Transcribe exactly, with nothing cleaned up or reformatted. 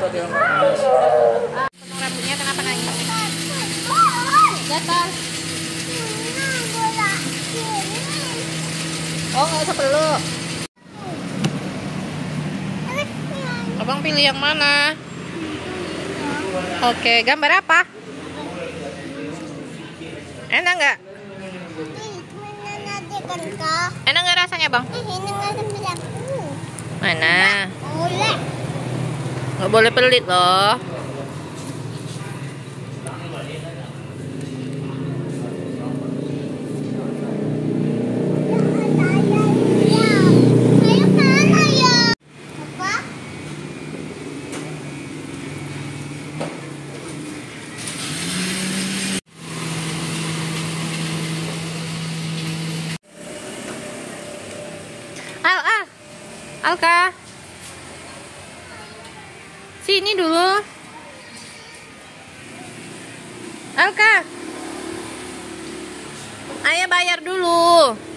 dia nangis. Potong rambutnya kenapa nangis? Gatal. Oh, nggak usah peluk. Abang pilih yang mana? Oke, gambar apa? Enak nggak? Enak nggak rasanya, Bang? Mana? Nggak boleh pelit loh. Al, Al, Alka, sini dulu. Alka, ayah bayar dulu.